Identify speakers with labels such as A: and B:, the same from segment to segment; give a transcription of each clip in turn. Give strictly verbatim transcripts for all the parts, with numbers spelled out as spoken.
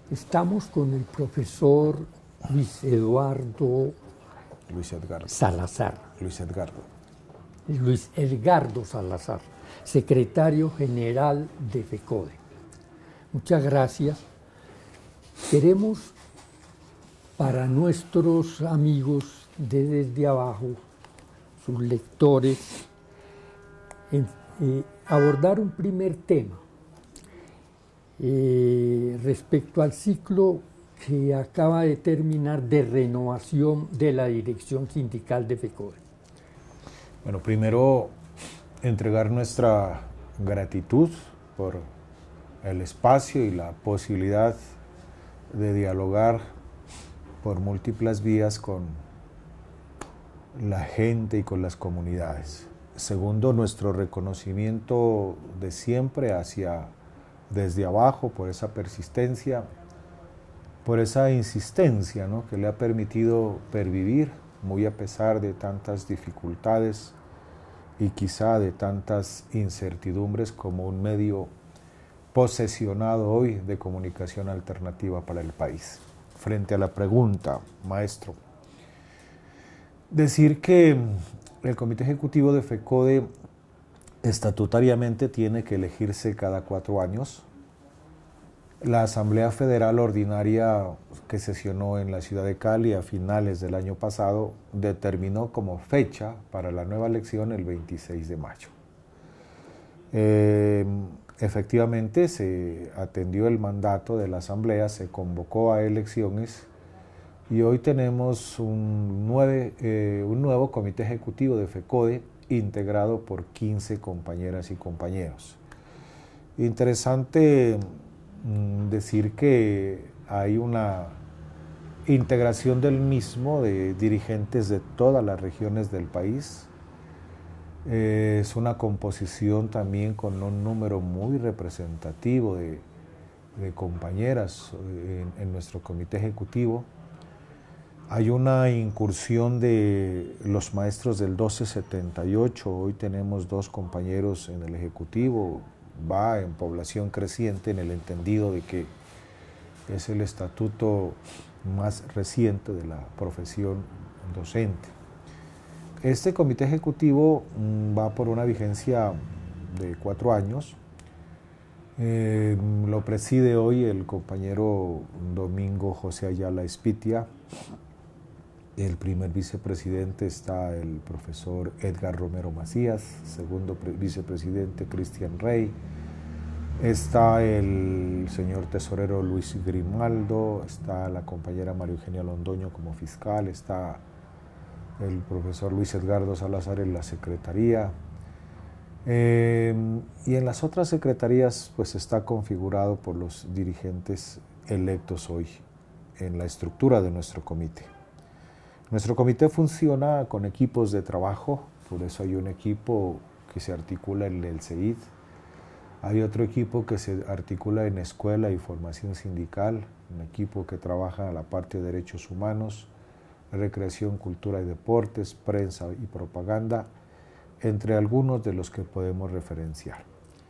A: Estamos con el profesor Luis Eduardo
B: Luis Edgardo.
A: Salazar.
B: Luis Edgardo.
A: Luis Edgardo Salazar, secretario general de FECODE. Muchas gracias. Queremos para nuestros amigos de Desde Abajo, sus lectores, en, eh, abordar un primer tema eh, respecto al ciclo que acaba de terminar de renovación de la dirección sindical de FECODE.
B: Bueno, primero entregar nuestra gratitud por el espacio y la posibilidad de dialogar por múltiples vías con la gente y con las comunidades. Segundo, nuestro reconocimiento de siempre hacia Desde Abajo por esa persistencia, por esa insistencia, ¿no?, que le ha permitido pervivir muy a pesar de tantas dificultades y quizá de tantas incertidumbres como un medio posesionado hoy de comunicación alternativa para el país. Frente a la pregunta, maestro, decir que el Comité Ejecutivo de FECODE estatutariamente tiene que elegirse cada cuatro años. La Asamblea Federal Ordinaria que sesionó en la ciudad de Cali a finales del año pasado determinó como fecha para la nueva elección el veintiséis de mayo. Eh, efectivamente se atendió el mandato de la Asamblea, se convocó a elecciones y hoy tenemos un, nueve, eh, un nuevo Comité Ejecutivo de FECODE integrado por quince compañeras y compañeros. Interesante decir que hay una integración del mismo de dirigentes de todas las regiones del país. Eh, es una composición también con un número muy representativo de, de compañeras en, en nuestro comité ejecutivo. Hay una incursión de los maestros del doce setenta y ocho, hoy tenemos dos compañeros en el ejecutivo, va en población creciente en el entendido de que es el estatuto más reciente de la profesión docente. Este comité ejecutivo mmm, va por una vigencia de cuatro años. Eh, lo preside hoy el compañero Domingo José Ayala Espitia. El primer vicepresidente está el profesor Edgar Romero Macías, segundo vicepresidente Cristian Rey, está el señor tesorero Luis Grimaldo, está la compañera María Eugenia Londoño como fiscal, está el profesor Luis Edgardo Salazar en la secretaría, eh, y en las otras secretarías pues está configurado por los dirigentes electos hoy en la estructura de nuestro comité. Nuestro comité funciona con equipos de trabajo, por eso hay un equipo que se articula en el C E I D, hay otro equipo que se articula en escuela y formación sindical, un equipo que trabaja en la parte de derechos humanos, recreación, cultura y deportes, prensa y propaganda, entre algunos de los que podemos referenciar.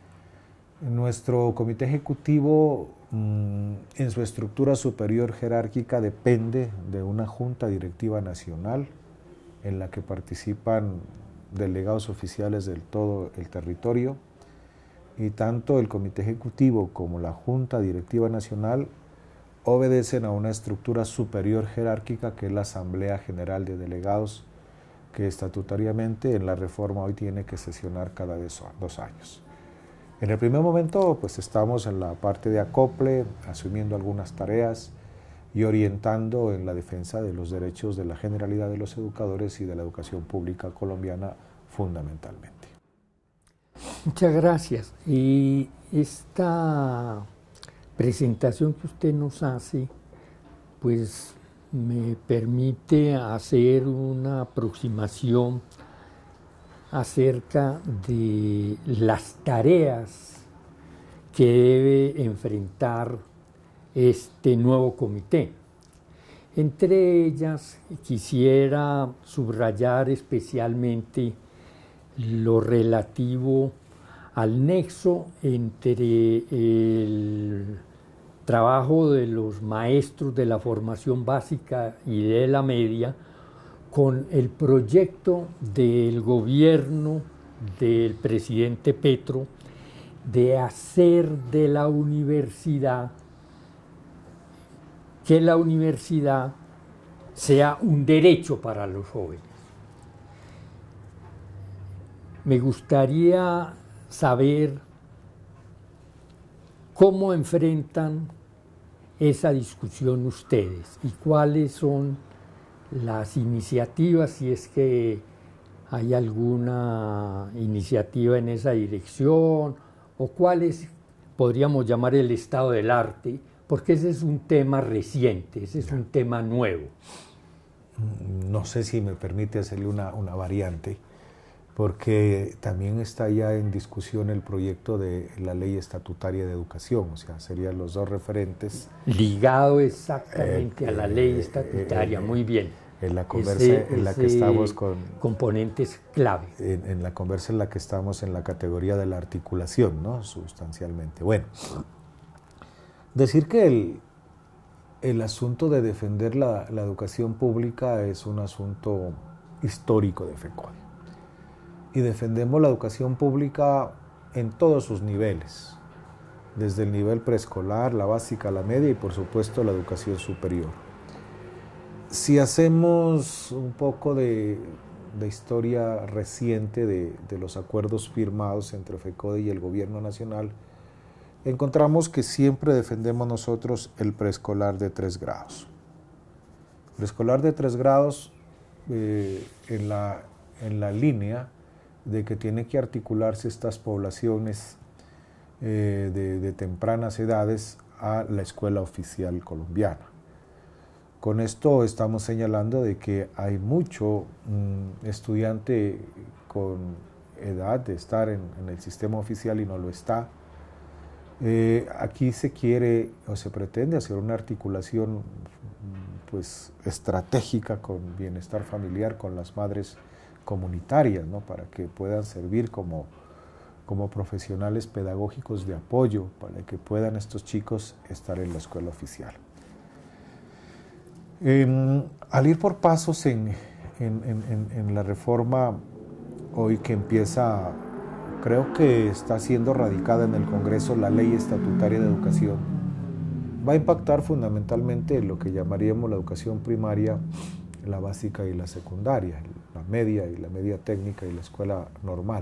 B: Nuestro comité ejecutivo, en su estructura superior jerárquica, depende de una junta directiva nacional en la que participan delegados oficiales de todo el territorio, y tanto el comité ejecutivo como la junta directiva nacional obedecen a una estructura superior jerárquica que es la Asamblea General de Delegados, que estatutariamente en la reforma hoy tiene que sesionar cada dos años. En el primer momento pues estamos en la parte de acople, asumiendo algunas tareas y orientando en la defensa de los derechos de la generalidad de los educadores y de la educación pública colombiana fundamentalmente.
A: Muchas gracias. Y esta presentación que usted nos hace pues me permite hacer una aproximación acerca de las tareas que debe enfrentar este nuevo comité. Entre ellas quisiera subrayar especialmente lo relativo al nexo entre el trabajo de los maestros de la formación básica y de la media con el proyecto del gobierno del presidente Petro de hacer de la universidad, que la universidad sea un derecho para los jóvenes. Me gustaría saber cómo enfrentan esa discusión ustedes y cuáles son las iniciativas, si es que hay alguna iniciativa en esa dirección, o cuál es, podríamos llamar, el estado del arte, porque ese es un tema reciente, ese es un tema nuevo.
B: No sé si me permite hacerle una, una variante, porque también está ya en discusión el proyecto de la Ley Estatutaria de Educación, o sea, serían los dos referentes.
A: Ligado exactamente eh, a la Ley Estatutaria, eh, muy bien.
B: En la conversa ese, en la que estamos con...
A: Componentes clave.
B: En, en la conversa en la que estamos en la categoría de la articulación, ¿no? Sustancialmente. Bueno, decir que el, el asunto de defender la, la educación pública es un asunto histórico de FECODE. Y defendemos la educación pública en todos sus niveles, desde el nivel preescolar, la básica, la media y por supuesto la educación superior. Si hacemos un poco de, de historia reciente de, de los acuerdos firmados entre FECODE y el gobierno nacional, encontramos que siempre defendemos nosotros el preescolar de tres grados. Preescolar de tres grados eh, en, la, en la línea de que tiene que articularse estas poblaciones eh, de, de tempranas edades a la escuela oficial colombiana. Con esto estamos señalando de que hay mucho mm, estudiante con edad de estar en, en el sistema oficial y no lo está. Eh, aquí se quiere o se pretende hacer una articulación pues, estratégica con bienestar familiar, con las madres comunitarias, ¿no? Para que puedan servir como, como profesionales pedagógicos de apoyo, para que puedan estos chicos estar en la escuela oficial. Eh, al ir por pasos en, en, en, en la reforma hoy que empieza, creo que está siendo radicada en el Congreso la Ley Estatutaria de Educación, va a impactar fundamentalmente en lo que llamaríamos la educación primaria, la básica y la secundaria, la media y la media técnica y la escuela normal.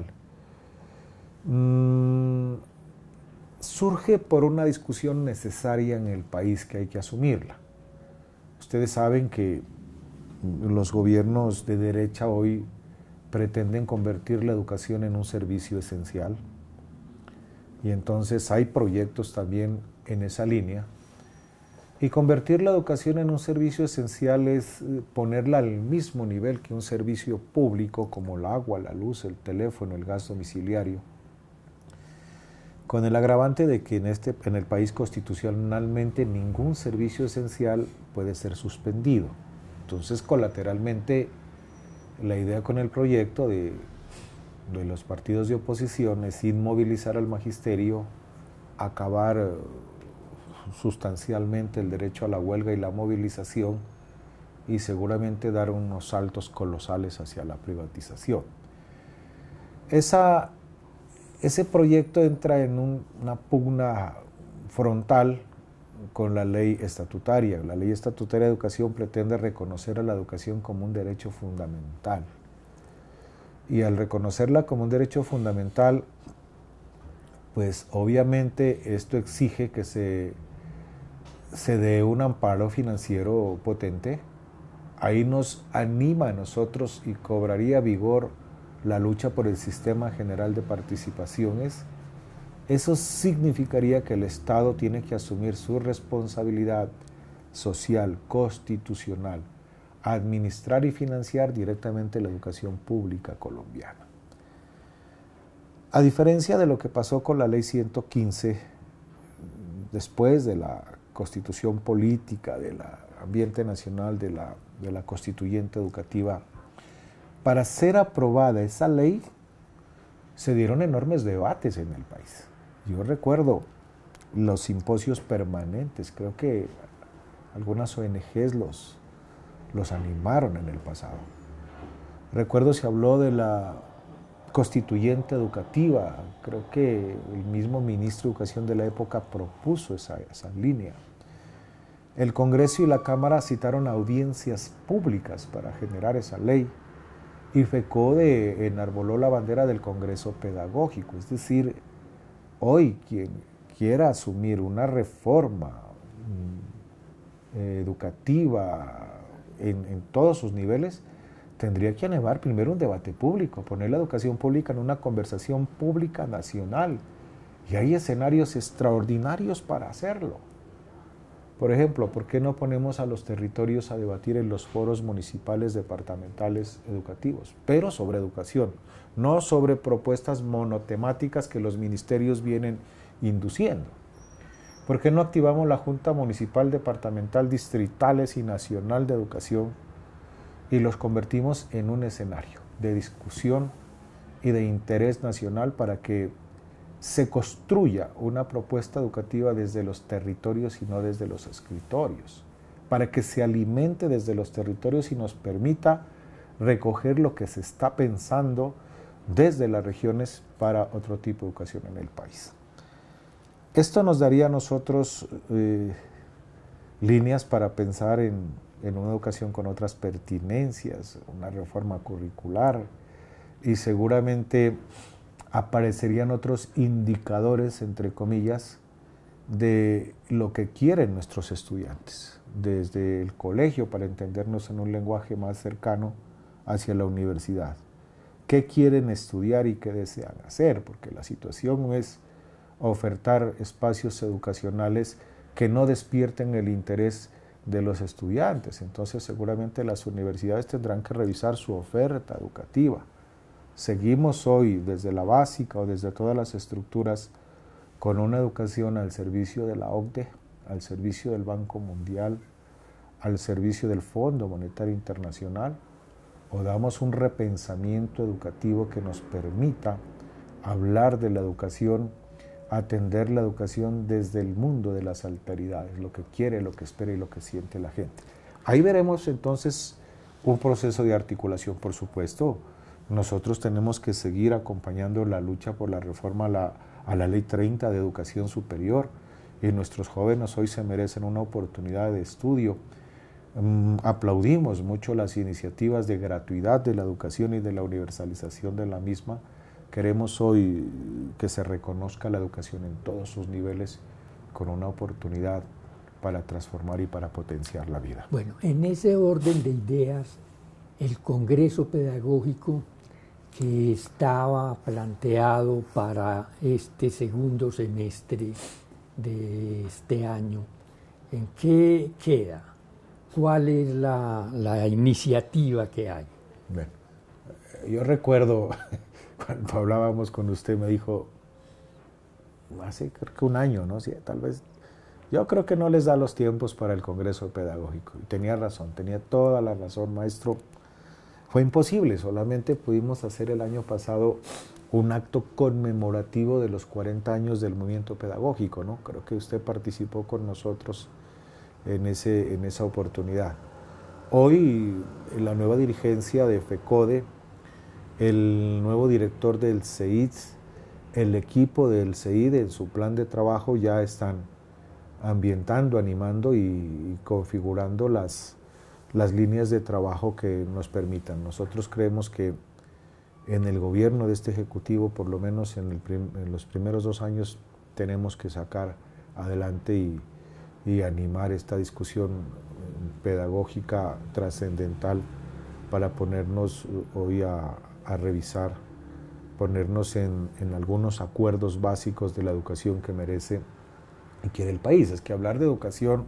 B: Mm, surge por una discusión necesaria en el país que hay que asumirla. Ustedes saben que los gobiernos de derecha hoy pretenden convertir la educación en un servicio esencial y entonces hay proyectos también en esa línea. Y convertir la educación en un servicio esencial es ponerla al mismo nivel que un servicio público como el agua, la luz, el teléfono, el gas domiciliario, con el agravante de que en, este, en el país constitucionalmente ningún servicio esencial puede ser suspendido. Entonces, colateralmente, la idea con el proyecto de, de los partidos de oposición es inmovilizar al magisterio, acabar sustancialmente el derecho a la huelga y la movilización y seguramente dar unos saltos colosales hacia la privatización. Esa, ese proyecto entra en un, una pugna frontal con la ley estatutaria. La ley estatutaria de educación pretende reconocer a la educación como un derecho fundamental. Y al reconocerla como un derecho fundamental, pues obviamente esto exige que se se dé un amparo financiero potente. Ahí nos anima a nosotros y cobraría vigor la lucha por el sistema general de participaciones. Eso significaría que el Estado tiene que asumir su responsabilidad social, constitucional, administrar y financiar directamente la educación pública colombiana. A diferencia de lo que pasó con la ley ciento quince, después de la constitución política, del ambiente nacional, de la, de la constituyente educativa, para ser aprobada esa ley se dieron enormes debates en el país. Yo recuerdo los simposios permanentes. Creo que algunas O N Ges los, los animaron en el pasado. Recuerdo se habló de la constituyente educativa. Creo que el mismo ministro de Educación de la época propuso esa, esa línea. El Congreso y la Cámara citaron audiencias públicas para generar esa ley. Y FECODE enarboló la bandera del Congreso Pedagógico. Es decir, hoy quien quiera asumir una reforma eh, educativa en, en todos sus niveles, tendría que animar primero un debate público, poner la educación pública en una conversación pública nacional. Y hay escenarios extraordinarios para hacerlo. Por ejemplo, ¿por qué no ponemos a los territorios a debatir en los foros municipales departamentales educativos? Pero sobre educación, no sobre propuestas monotemáticas que los ministerios vienen induciendo. ¿Por qué no activamos la Junta Municipal, Departamental, Distritales y Nacional de Educación y los convertimos en un escenario de discusión y de interés nacional para que se construya una propuesta educativa desde los territorios y no desde los escritorios, para que se alimente desde los territorios y nos permita recoger lo que se está pensando desde las regiones para otro tipo de educación en el país? Esto nos daría a nosotros eh, líneas para pensar en, en una educación con otras pertinencias, una reforma curricular, y seguramente aparecerían otros indicadores, entre comillas, de lo que quieren nuestros estudiantes, desde el colegio, para entendernos en un lenguaje más cercano, hacia la universidad. ¿Qué quieren estudiar y qué desean hacer? Porque la situación es ofertar espacios educacionales que no despierten el interés de los estudiantes. Entonces, seguramente las universidades tendrán que revisar su oferta educativa. Seguimos hoy desde la básica o desde todas las estructuras con una educación al servicio de la O C D E, al servicio del Banco Mundial, al servicio del Fondo Monetario Internacional, o damos un repensamiento educativo que nos permita hablar de la educación, atender la educación desde el mundo de las alteridades, lo que quiere, lo que espera y lo que siente la gente. Ahí veremos entonces un proceso de articulación, por supuesto. Nosotros tenemos que seguir acompañando la lucha por la reforma a la, a la Ley treinta de Educación Superior, y nuestros jóvenes hoy se merecen una oportunidad de estudio. Um, aplaudimos mucho las iniciativas de gratuidad de la educación y de la universalización de la misma. Queremos hoy que se reconozca la educación en todos sus niveles con una oportunidad para transformar y para potenciar la vida.
A: Bueno, en ese orden de ideas, el Congreso Pedagógico que estaba planteado para este segundo semestre de este año, ¿en qué queda? ¿Cuál es la, la iniciativa que hay?
B: Bueno, yo recuerdo cuando hablábamos con usted, me dijo, hace creo que un año, ¿no? Sí, tal vez, yo creo que no les da los tiempos para el Congreso Pedagógico. Y tenía razón, tenía toda la razón, maestro. Fue imposible, solamente pudimos hacer el año pasado un acto conmemorativo de los cuarenta años del movimiento pedagógico, ¿no? Creo que usted participó con nosotros en, ese, en esa oportunidad. Hoy, en la nueva dirigencia de FECODE, el nuevo director del C I D, el equipo del C I D en su plan de trabajo ya están ambientando, animando y, y configurando las, las líneas de trabajo que nos permitan. Nosotros creemos que en el gobierno de este Ejecutivo, por lo menos en, el prim, en los primeros dos años, tenemos que sacar adelante y, y animar esta discusión pedagógica trascendental para ponernos hoy a, a revisar, ponernos en, en algunos acuerdos básicos de la educación que merece y quiere el país. Es que hablar de educación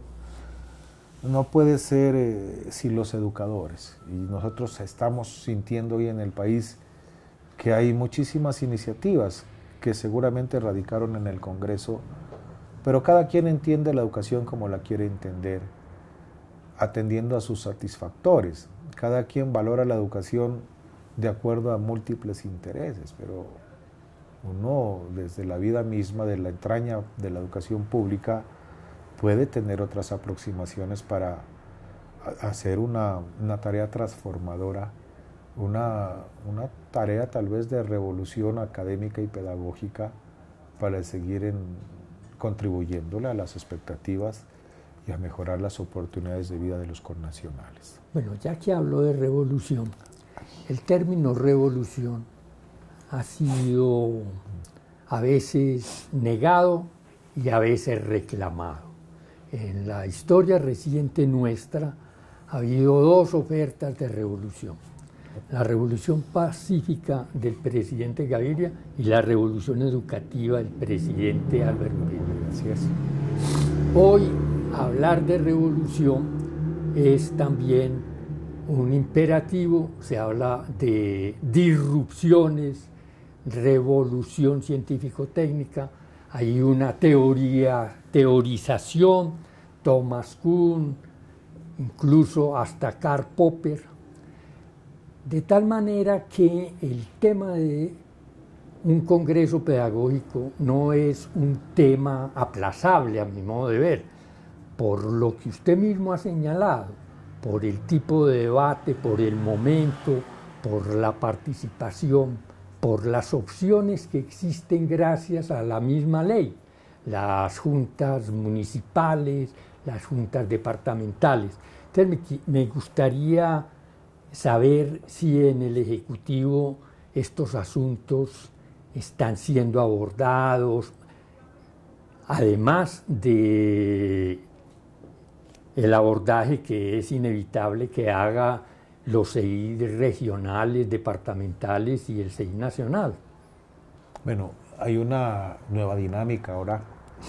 B: no puede ser eh, sin los educadores, y nosotros estamos sintiendo hoy en el país que hay muchísimas iniciativas que seguramente radicaron en el Congreso, pero cada quien entiende la educación como la quiere entender, atendiendo a sus satisfactores. Cada quien valora la educación de acuerdo a múltiples intereses, pero Uno, desde la vida misma, de la entraña de la educación pública, puede tener otras aproximaciones para hacer una, una tarea transformadora, una, una tarea tal vez de revolución académica y pedagógica para seguir en, contribuyéndole a las expectativas y a mejorar las oportunidades de vida de los connacionales.
A: Bueno, ya que hablo de revolución, el término revolución ha sido a veces negado y a veces reclamado. En la historia reciente nuestra ha habido dos ofertas de revolución: la revolución pacífica del presidente Gaviria y la revolución educativa del presidente Álvaro Uribe.
B: Así es.
A: Hoy hablar de revolución es también un imperativo, se habla de disrupciones, revolución científico-técnica, hay una teoría, teorización, Thomas Kuhn, incluso hasta Karl Popper, de tal manera que el tema de un congreso pedagógico no es un tema aplazable a mi modo de ver, por lo que usted mismo ha señalado, por el tipo de debate, por el momento, por la participación, por las opciones que existen gracias a la misma ley, las juntas municipales, las juntas departamentales. Entonces me gustaría saber si en el Ejecutivo estos asuntos están siendo abordados, además de el abordaje que es inevitable que haga los C I regionales, departamentales y el C I nacional.
B: Bueno, hay una nueva dinámica ahora.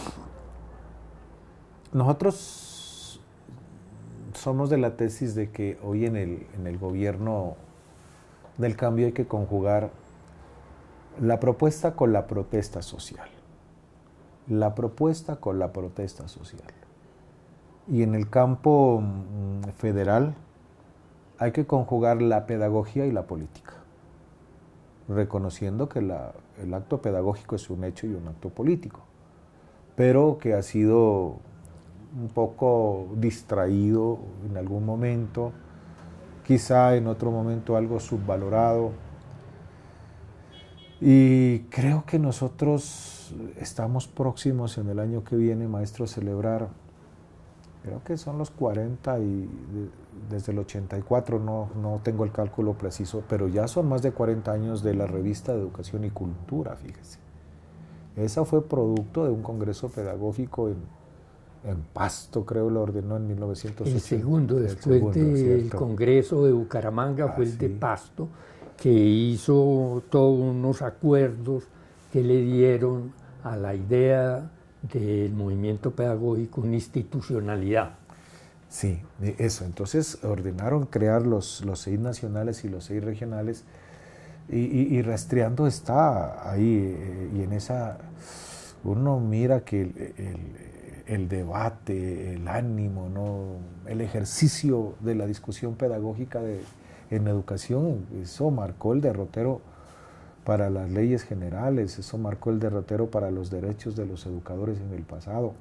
B: Nosotros somos de la tesis de que hoy en el, en el gobierno del cambio hay que conjugar la propuesta con la protesta social. La propuesta con la protesta social. Y en el campo federal hay que conjugar la pedagogía y la política, reconociendo que la, el acto pedagógico es un hecho y un acto político, pero que ha sido un poco distraído en algún momento, quizá en otro momento algo subvalorado. Y creo que nosotros estamos próximos en el año que viene, maestro, a celebrar, creo que son los cuarenta y desde el ochenta y cuatro, no, no tengo el cálculo preciso, pero ya son más de cuarenta años de la revista de Educación y Cultura, fíjese. Esa fue producto de un congreso pedagógico en, en Pasto, creo, lo ordenó en mil novecientos ochenta.
A: El segundo, después del congreso de Bucaramanga, fue ah, el de sí. Pasto, que hizo todos unos acuerdos que le dieron a la idea del movimiento pedagógico una institucionalidad.
B: Sí, eso. Entonces ordenaron crear los, los C I nacionales y los C I regionales y, y, y rastreando está ahí eh, y en esa uno mira que el, el, el debate, el ánimo, ¿no? El ejercicio de la discusión pedagógica de, en educación, eso marcó el derrotero para las leyes generales, eso marcó el derrotero para los derechos de los educadores en el pasado.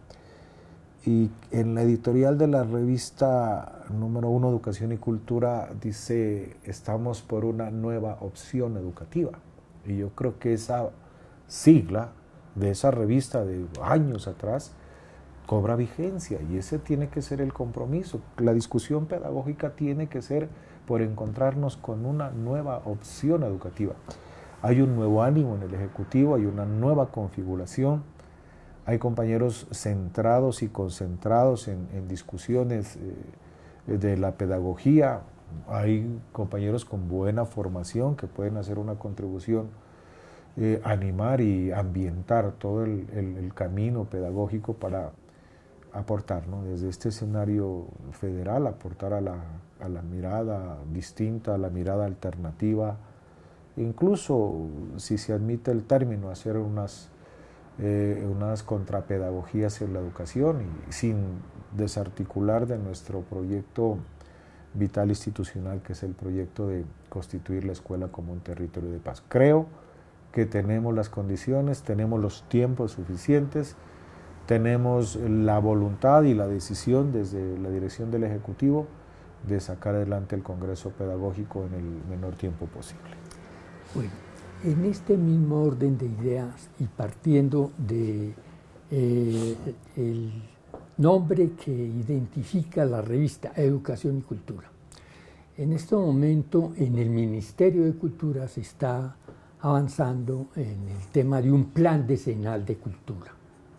B: Y en la editorial de la revista número uno, Educación y Cultura, dice, estamos por una nueva opción educativa. Y yo creo que esa sigla de esa revista de años atrás cobra vigencia y ese tiene que ser el compromiso. La discusión pedagógica tiene que ser por encontrarnos con una nueva opción educativa. Hay un nuevo ánimo en el Ejecutivo, hay una nueva configuración, hay compañeros centrados y concentrados en, en discusiones eh, de la pedagogía, hay compañeros con buena formación que pueden hacer una contribución, eh, animar y ambientar todo el, el, el camino pedagógico para aportar, ¿no? Desde este escenario federal, aportar a la, a la mirada distinta, a la mirada alternativa, incluso, si se admite el término, hacer unas, eh, unas contrapedagogías en la educación y sin desarticular de nuestro proyecto vital institucional, que es el proyecto de constituir la escuela como un territorio de paz. Creo que tenemos las condiciones, tenemos los tiempos suficientes, tenemos la voluntad y la decisión desde la dirección del Ejecutivo de sacar adelante el Congreso Pedagógico en el menor tiempo posible.
A: Bueno, en este mismo orden de ideas y partiendo de eh, el nombre que identifica la revista Educación y Cultura, en este momento en el Ministerio de Cultura se está avanzando en el tema de un plan decenal de cultura.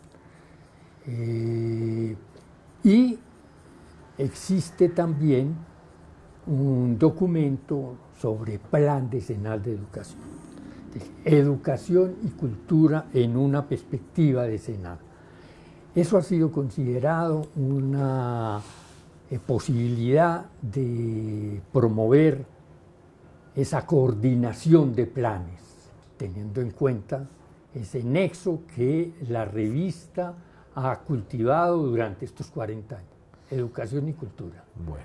A: Eh, y existe también un documento sobre plan decenal de educación. Educación y cultura en una perspectiva decenal. Eso ha sido considerado una eh, posibilidad de promover esa coordinación de planes, teniendo en cuenta ese nexo que la revista ha cultivado durante estos cuarenta años, educación y cultura.
B: Bueno,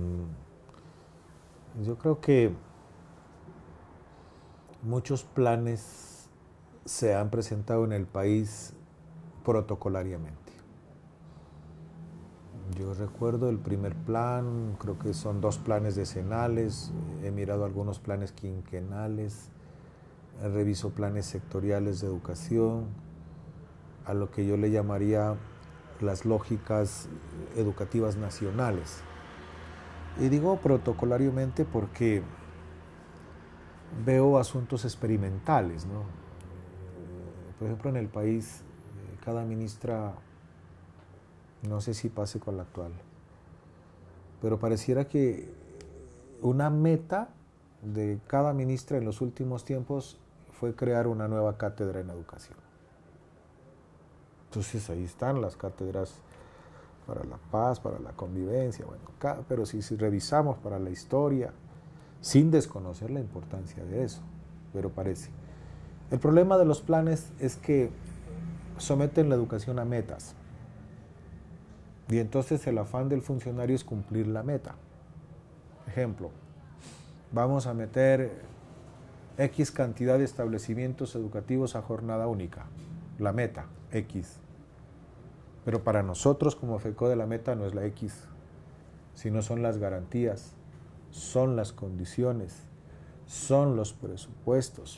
B: yo creo que muchos planes se han presentado en el país protocolariamente. Yo recuerdo el primer plan, creo que son dos planes decenales, he mirado algunos planes quinquenales, reviso planes sectoriales de educación, a lo que yo le llamaría las lógicas educativas nacionales. Y digo protocolariamente porque veo asuntos experimentales, ¿no? Por ejemplo, en el país, cada ministra, no sé si pase con la actual, pero pareciera que una meta de cada ministra en los últimos tiempos fue crear una nueva cátedra en educación. Entonces ahí están las cátedras para la paz, para la convivencia, bueno, pero si, si revisamos para la historia, sin desconocer la importancia de eso, pero parece. El problema de los planes es que someten la educación a metas, y entonces el afán del funcionario es cumplir la meta. Ejemplo, vamos a meter X cantidad de establecimientos educativos a jornada única, la meta, X. Pero para nosotros como FECODE la meta no es la X, sino son las garantías, son las condiciones, son los presupuestos,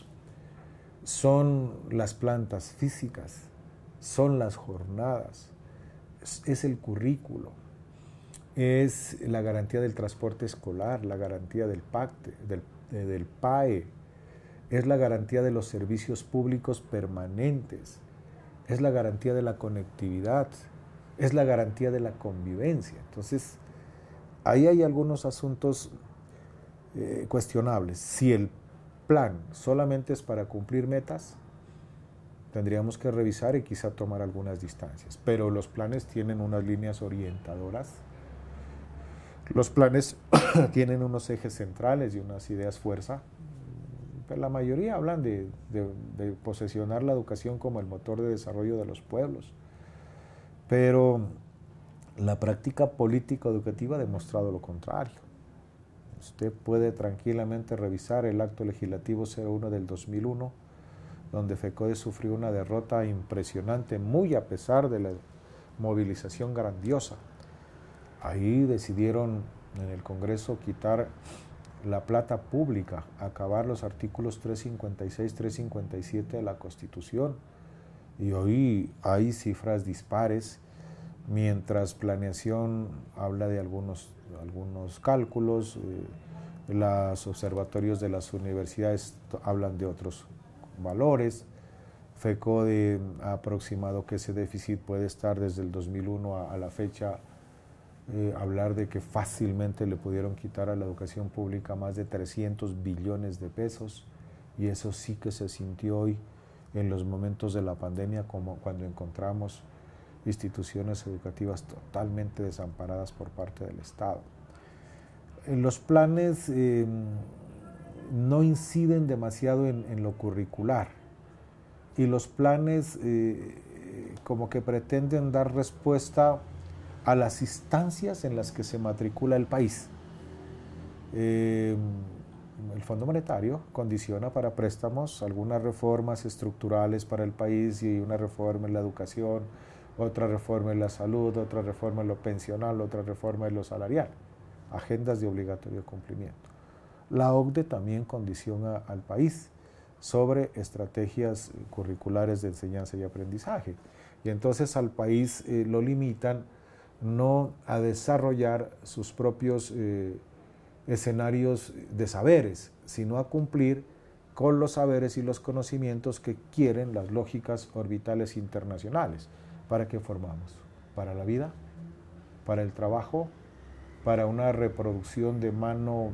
B: son las plantas físicas, son las jornadas, es, es el currículo, es la garantía del transporte escolar, la garantía del PACTE, del, del P A E, es la garantía de los servicios públicos permanentes, es la garantía de la conectividad, es la garantía de la convivencia. Entonces, ahí hay algunos asuntos eh, cuestionables. Si el plan solamente es para cumplir metas, tendríamos que revisar y quizá tomar algunas distancias. Pero los planes tienen unas líneas orientadoras, los planes tienen unos ejes centrales y unas ideas fuerza. La mayoría hablan de, de, de posesionar la educación como el motor de desarrollo de los pueblos, pero la práctica política educativa ha demostrado lo contrario. Usted puede tranquilamente revisar el acto legislativo cero uno del dos mil uno, donde FECODE sufrió una derrota impresionante, muy a pesar de la movilización grandiosa. Ahí decidieron en el Congreso quitar la plata pública, acabar los artículos trescientos cincuenta y seis, trescientos cincuenta y siete de la Constitución. Y hoy hay cifras dispares, mientras planeación habla de algunos, algunos cálculos, eh, los observatorios de las universidades hablan de otros valores. FECODE ha aproximado que ese déficit puede estar desde el dos mil uno a, a la fecha. Eh, hablar de que fácilmente le pudieron quitar a la educación pública más de trescientos billones de pesos, y eso sí que se sintió hoy en los momentos de la pandemia, como cuando encontramos instituciones educativas totalmente desamparadas por parte del Estado. Eh, los planes eh, no inciden demasiado en, en lo curricular, y los planes eh, como que pretenden dar respuesta a las instancias en las que se matricula el país. Eh, el Fondo Monetario condiciona para préstamos algunas reformas estructurales para el país y una reforma en la educación, otra reforma en la salud, otra reforma en lo pensional, otra reforma en lo salarial, agendas de obligatorio cumplimiento. La O C D E también condiciona al país sobre estrategias curriculares de enseñanza y aprendizaje. Y entonces al país eh, lo limitan no a desarrollar sus propios eh, escenarios de saberes, sino a cumplir con los saberes y los conocimientos que quieren las lógicas orbitales internacionales. ¿Para qué formamos? ¿Para la vida? ¿Para el trabajo? ¿Para una reproducción de mano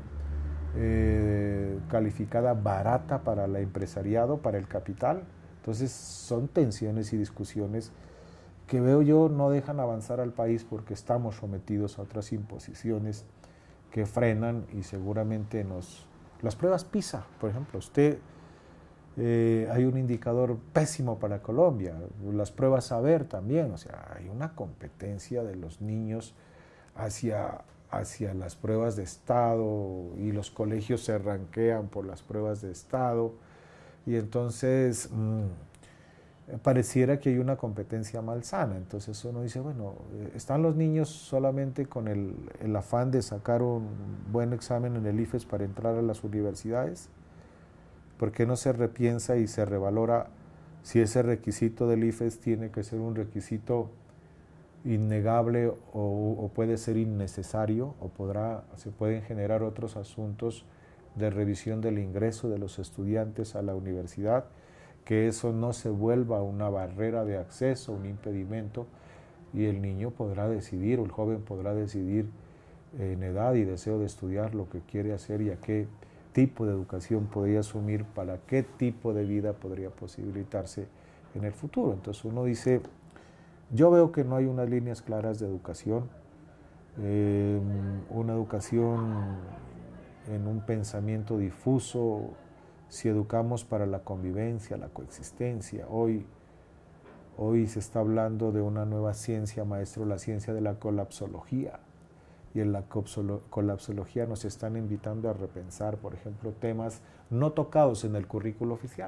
B: eh, calificada barata para el empresariado, para el capital? Entonces son tensiones y discusiones que veo yo no dejan avanzar al país porque estamos sometidos a otras imposiciones que frenan y seguramente nos... Las pruebas PISA, por ejemplo, usted... Eh, hay un indicador pésimo para Colombia, las pruebas Saber también, o sea, hay una competencia de los niños hacia, hacia las pruebas de Estado y los colegios se ranquean por las pruebas de Estado y entonces mmm, pareciera que hay una competencia malsana. Entonces uno dice, bueno, ¿están los niños solamente con el, el afán de sacar un buen examen en el IFES para entrar a las universidades? ¿Por qué no se repiensa y se revalora si ese requisito del IFES tiene que ser un requisito innegable o, o puede ser innecesario o podrá, se pueden generar otros asuntos de revisión del ingreso de los estudiantes a la universidad, que eso no se vuelva una barrera de acceso, un impedimento, y el niño podrá decidir o el joven podrá decidir en edad y deseo de estudiar lo que quiere hacer y a qué tipo de educación podría asumir, para qué tipo de vida podría posibilitarse en el futuro. Entonces uno dice, yo veo que no hay unas líneas claras de educación, eh, una educación en un pensamiento difuso, si educamos para la convivencia, la coexistencia. Hoy, hoy se está hablando de una nueva ciencia, maestro, la ciencia de la colapsología. Y en la colapsología nos están invitando a repensar, por ejemplo, temas no tocados en el currículo oficial.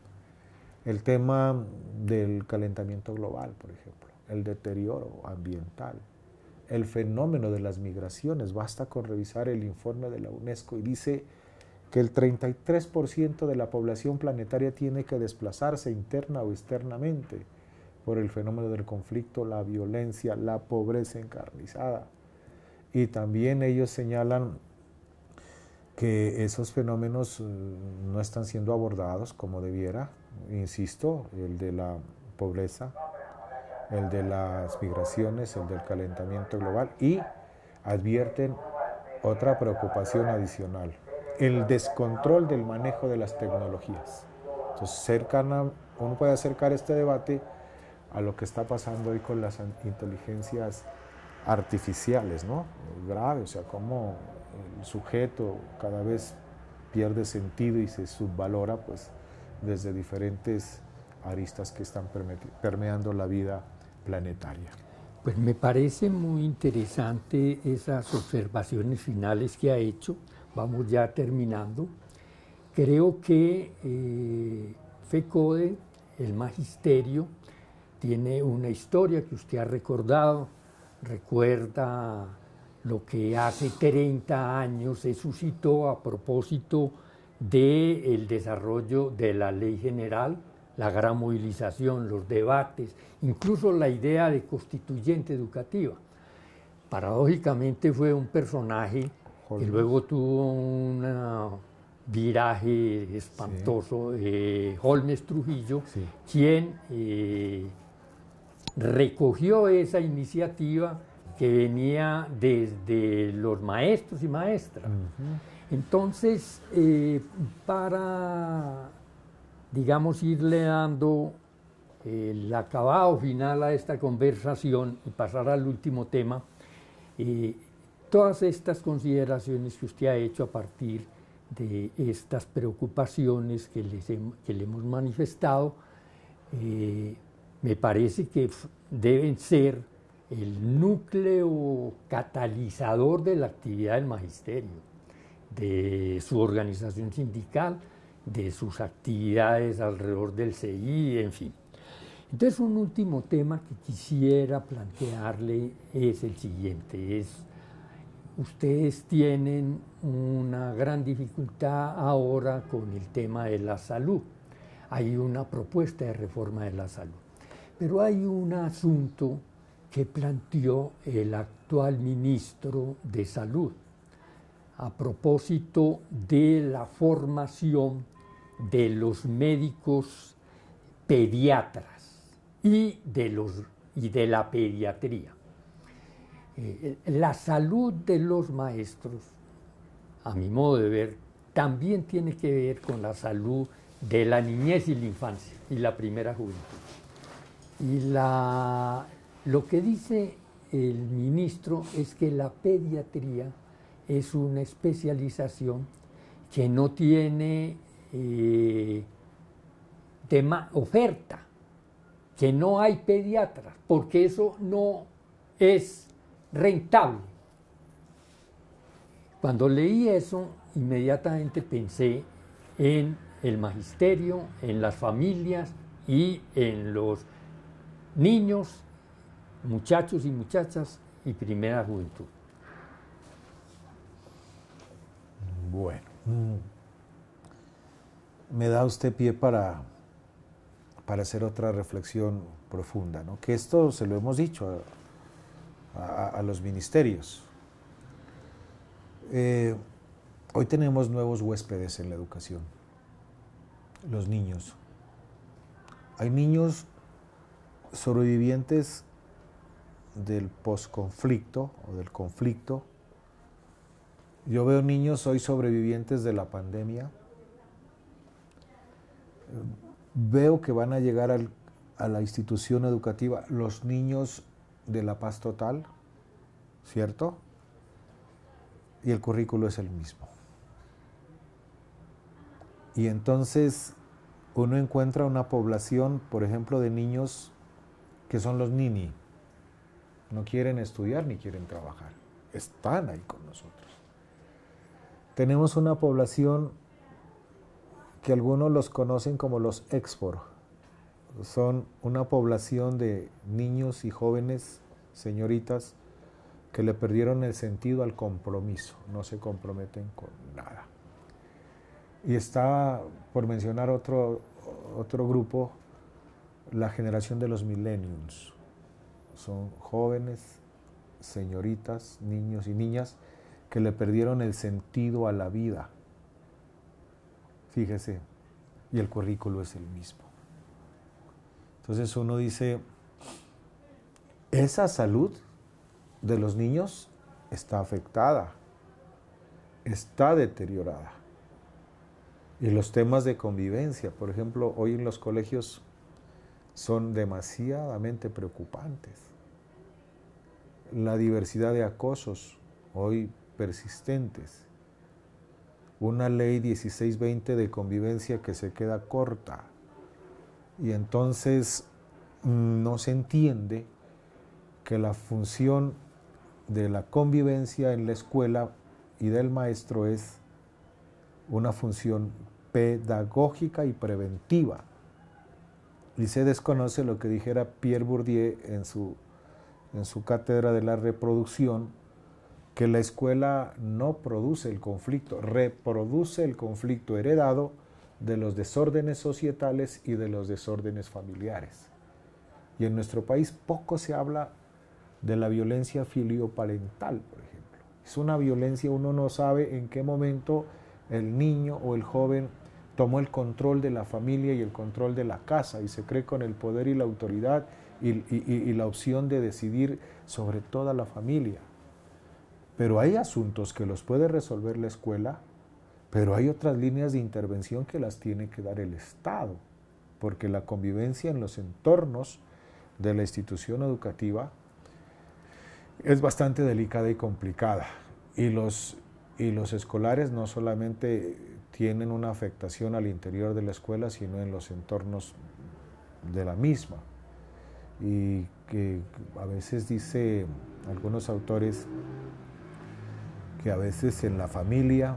B: El tema del calentamiento global, por ejemplo, el deterioro ambiental, el fenómeno de las migraciones. Basta con revisar el informe de la UNESCO y dice que el treinta y tres por ciento de la población planetaria tiene que desplazarse interna o externamente por el fenómeno del conflicto, la violencia, la pobreza encarnizada. Y también ellos señalan que esos fenómenos no están siendo abordados como debiera, insisto, el de la pobreza, el de las migraciones, el del calentamiento global, y advierten otra preocupación adicional, el descontrol del manejo de las tecnologías. Entonces, cercana, uno puede acercar este debate a lo que está pasando hoy con las inteligencias artificiales, ¿no? Grave, o sea, cómo el sujeto cada vez pierde sentido y se subvalora, pues, desde diferentes aristas que están permeando la vida planetaria.
A: Pues me parece muy interesante esas observaciones finales que ha hecho. Vamos ya terminando. Creo que eh, FECODE, el magisterio, tiene una historia que usted ha recordado. Recuerda lo que hace treinta años se suscitó a propósito del desarrollo de la ley general, la gran movilización, los debates, incluso la idea de constituyente educativa. Paradójicamente fue un personaje Holmes, que luego tuvo un viraje espantoso, sí. eh, Holmes Trujillo, sí. quien eh, recogió esa iniciativa que venía desde los maestros y maestras. Uh-huh. Entonces, eh, para, digamos, irle dando eh, el acabado final a esta conversación y pasar al último tema, eh, todas estas consideraciones que usted ha hecho a partir de estas preocupaciones que, les he, que le hemos manifestado, eh, me parece que deben ser el núcleo catalizador de la actividad del magisterio. de su organización sindical, de sus actividades alrededor del C I, en fin. Entonces, un último tema que quisiera plantearle es el siguiente, es, ustedes tienen una gran dificultad ahora con el tema de la salud. Hay una propuesta de reforma de la salud, pero hay un asunto que planteó el actual ministro de Salud a propósito de la formación de los médicos pediatras y de, los, y de la pediatría. Eh, la salud de los maestros, a mi modo de ver, también tiene que ver con la salud de la niñez y la infancia y la primera juventud. Y la, lo que dice el ministro es que la pediatría es una especialización que no tiene eh, tema, oferta, que no hay pediatras, porque eso no es rentable. Cuando leí eso, inmediatamente pensé en el magisterio, en las familias y en los niños, muchachos y muchachas y primera juventud.
B: Bueno, me da usted pie para, para hacer otra reflexión profunda, ¿no? Que esto se lo hemos dicho a, a, a los ministerios. Eh, hoy tenemos nuevos huéspedes en la educación, los niños. Hay niños sobrevivientes del posconflicto o del conflicto. Yo veo niños hoy sobrevivientes de la pandemia. Veo que van a llegar al, a la institución educativa los niños de la paz total, ¿cierto? Y el currículo es el mismo. Y entonces uno encuentra una población, por ejemplo, de niños que son los nini. No quieren estudiar ni quieren trabajar. Están ahí con nosotros. Tenemos una población que algunos los conocen como los expor. Son una población de niños y jóvenes, señoritas, que le perdieron el sentido al compromiso, no se comprometen con nada. Y está, por mencionar otro, otro grupo, la generación de los millennials. Son jóvenes, señoritas, niños y niñas que le perdieron el sentido a la vida. Fíjese, y el currículo es el mismo. Entonces uno dice, esa salud de los niños está afectada, está deteriorada. Y los temas de convivencia, por ejemplo, hoy en los colegios son demasiadamente preocupantes. La diversidad de acosos, hoy persistentes. Una ley dieciséis veinte de convivencia que se queda corta. Y entonces no se entiende que la función de la convivencia en la escuela y del maestro es una función pedagógica y preventiva. Y se desconoce lo que dijera Pierre Bourdieu en su, en su cátedra de la reproducción, que la escuela no produce el conflicto, reproduce el conflicto heredado de los desórdenes societales y de los desórdenes familiares. Y en nuestro país poco se habla de la violencia filioparental, por ejemplo. Es una violencia, uno no sabe en qué momento el niño o el joven tomó el control de la familia y el control de la casa y se cree con el poder y la autoridad y, y, y la opción de decidir sobre toda la familia. Pero hay asuntos que los puede resolver la escuela, pero hay otras líneas de intervención que las tiene que dar el Estado, porque la convivencia en los entornos de la institución educativa es bastante delicada y complicada. Y los, y los escolares no solamente tienen una afectación al interior de la escuela, sino en los entornos de la misma. Y que a veces dice algunos autores que a veces en la familia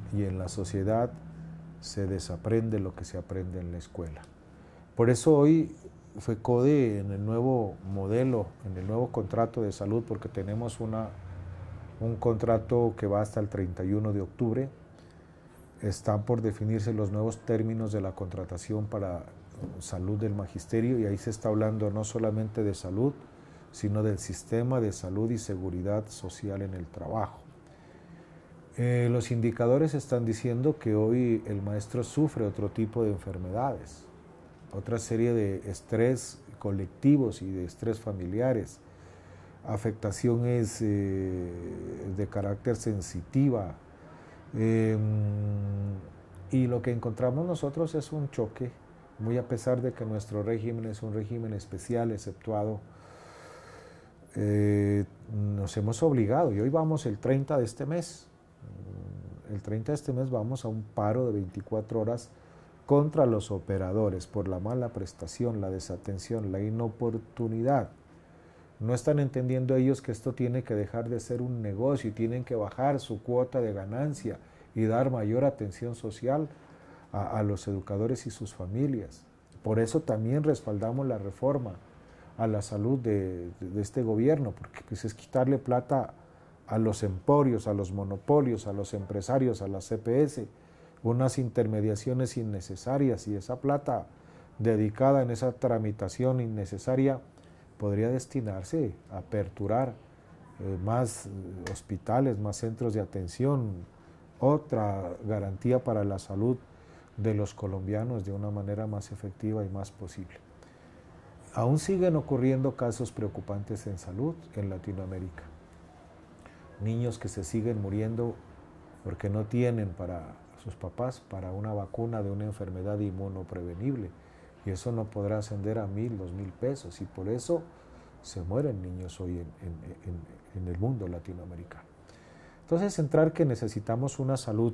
B: y en la sociedad se desaprende lo que se aprende en la escuela. Por eso hoy FECODE, en el nuevo modelo, en el nuevo contrato de salud, porque tenemos una, un contrato que va hasta el treinta y uno de octubre, están por definirse los nuevos términos de la contratación para salud del magisterio, y ahí se está hablando no solamente de salud, sino del sistema de salud y seguridad social en el trabajo. Eh, los indicadores están diciendo que hoy el maestro sufre otro tipo de enfermedades, otra serie de estrés colectivos y de estrés familiares, afectaciones eh, de carácter sensitiva, eh, y lo que encontramos nosotros es un choque, muy a pesar de que nuestro régimen es un régimen especial, exceptuado. Eh, nos hemos obligado, y hoy vamos el treinta de este mes, el treinta de este mes vamos a un paro de veinticuatro horas contra los operadores por la mala prestación, la desatención, la inoportunidad. No están entendiendo ellos que esto tiene que dejar de ser un negocio y tienen que bajar su cuota de ganancia y dar mayor atención social a, a los educadores y sus familias. Por eso también respaldamos la reforma a la salud de, de, de este gobierno, porque pues, es quitarle plata a los emporios, a los monopolios, a los empresarios, a la C P S, unas intermediaciones innecesarias, y esa plata dedicada en esa tramitación innecesaria podría destinarse a aperturar eh, más hospitales, más centros de atención, otra garantía para la salud de los colombianos de una manera más efectiva y más posible. Aún siguen ocurriendo casos preocupantes en salud en Latinoamérica. Niños que se siguen muriendo porque no tienen para sus papás para una vacuna de una enfermedad inmunoprevenible, y eso no podrá ascender a mil, dos mil pesos, y por eso se mueren niños hoy en, en, en, en el mundo latinoamericano. Entonces, centrar que necesitamos una salud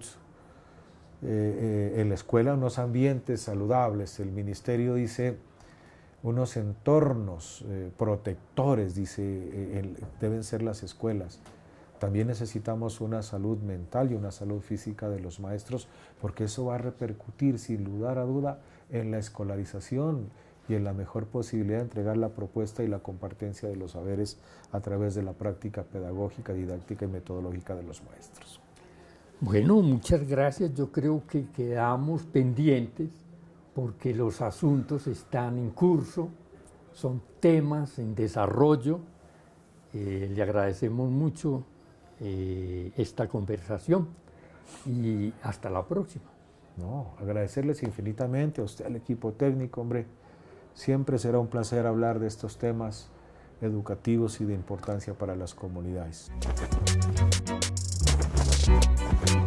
B: eh, eh, en la escuela, unos ambientes saludables. El ministerio dice unos entornos eh, protectores, dice, eh, el, deben ser las escuelas. También necesitamos una salud mental y una salud física de los maestros, porque eso va a repercutir, sin lugar a duda, en la escolarización y en la mejor posibilidad de entregar la propuesta y la compartencia de los saberes a través de la práctica pedagógica, didáctica y metodológica de los maestros.
A: Bueno, muchas gracias. Yo creo que quedamos pendientes porque los asuntos están en curso, son temas en desarrollo. Eh, le agradecemos mucho eh, esta conversación y hasta la próxima.
B: No, agradecerles infinitamente a usted, al equipo técnico, hombre. Siempre será un placer hablar de estos temas educativos y de importancia para las comunidades.